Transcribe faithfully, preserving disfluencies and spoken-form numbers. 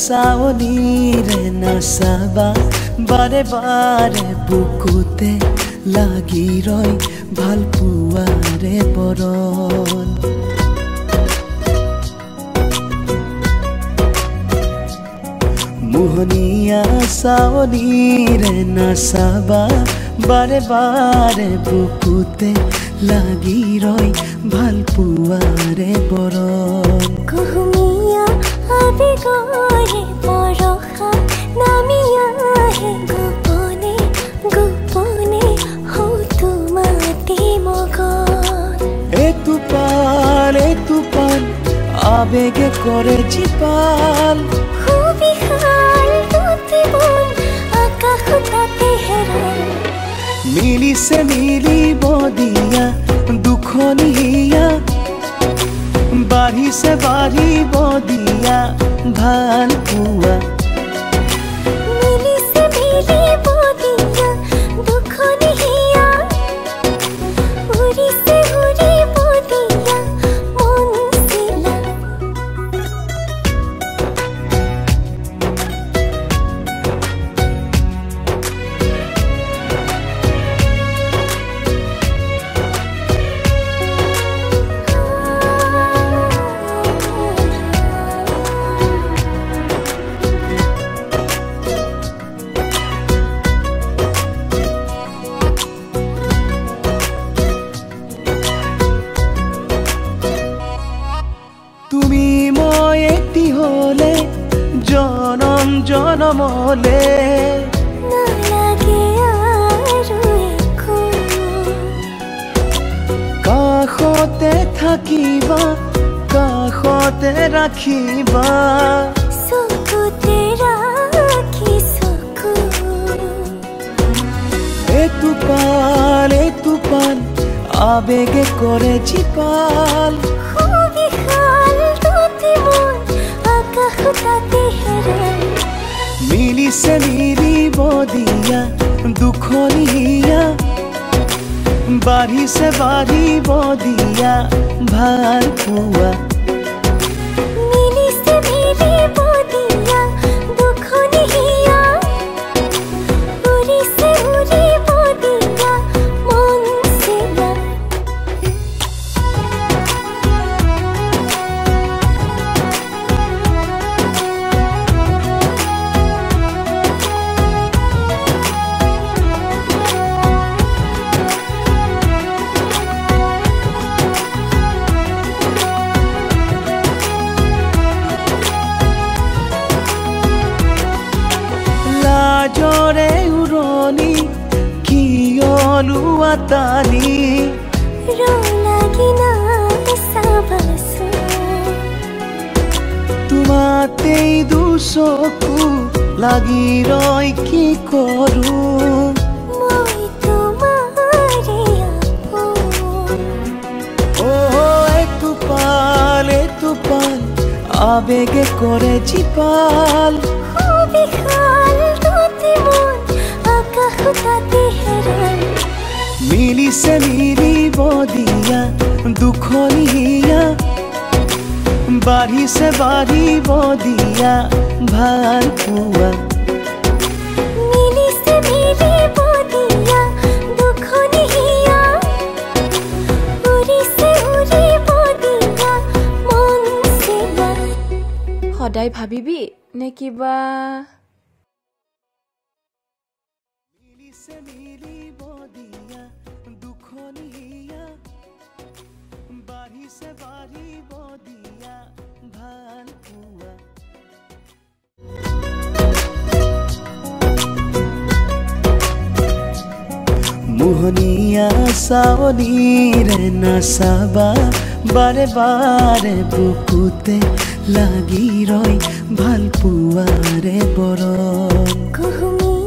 চাৱনিৰে নাচাবা বাৰে বাৰে বুকুতে লাগি ৰয় ভাল পোৱাৰে বৰণ মোহনীয়া চাৱনিৰে নাচাবা বাৰে বাৰে বুকুতে লাগি ৰয় ভাল পোৱাৰে বৰণ কুহুমীয়া আবেগৰে বৰষা নামি আহে গোপনে গোপনে হয়তো মাতি মগন এইটো পাল এইটো পাল আবেগে কৰে জীপাল সুবিশাল দুটি বন আকাশ তাতে হেৰাল মিলিছে মিলিব দিয়া দুখনীয়া বাঢ়িছে বাঢ়িব দিয়া ভাল পোৱা মিলিছে মিলিব দিয়া দুখনীয়া উৰিছে উৰিব দিয়া মন চিলা তুমি মই এটি হলে জনম জনমলে নালাগে আৰু একো কাষতে থাকিবা কাষতে ৰাখিবা চকুতে ৰাখি চকু এইটো পাল এইটো পাল আবেগে কৰে জীপাল সুবিশাল দুটি মন আকাশ তাতে হেৰাল মিলিছে মিলিব দিয়া দুখনীয়া বাঢ়িছে বাঢ়িব দিয়া ভাল পোৱা মিলিছে মিলিব দিয়া দুখনীয়া উৰিছে উৰিব দিয়া মন চিলা লাজৰে উৰণি কিয়লো আতানি ৰলাগি নাই চাবাচোন তোমাতেই দুচকু লাগি ৰয় কি কৰো মই তোমাৰে আপোন অ এইটো পাল এইটো পাল আবেগে কৰে জীপাল সুবিশাল দুটি মন আকাশ তাতে হেৰাল মিলিছে মিলিব দিয়া দুখনীয়া বাঢ়িছে বাঢ়িব দিয়া ভাল পোৱা মিলিছে মিলিব দিয়া দুখনীয়া উৰিছে উৰিব দিয়া মন চিলা সদায় ভাবিবি নে কিবা মিলিছে মিলিব দিয়া দুখনীয়া বাঢ়িছে বাঢ়িব দিয়া ভাল পোৱা মোহনীয়া চাৱনিৰে নাচাবা বাৰে বাৰে বুকুতে লাগি ৰয় ভাল পোৱাৰে বৰণ কুহুমীয়া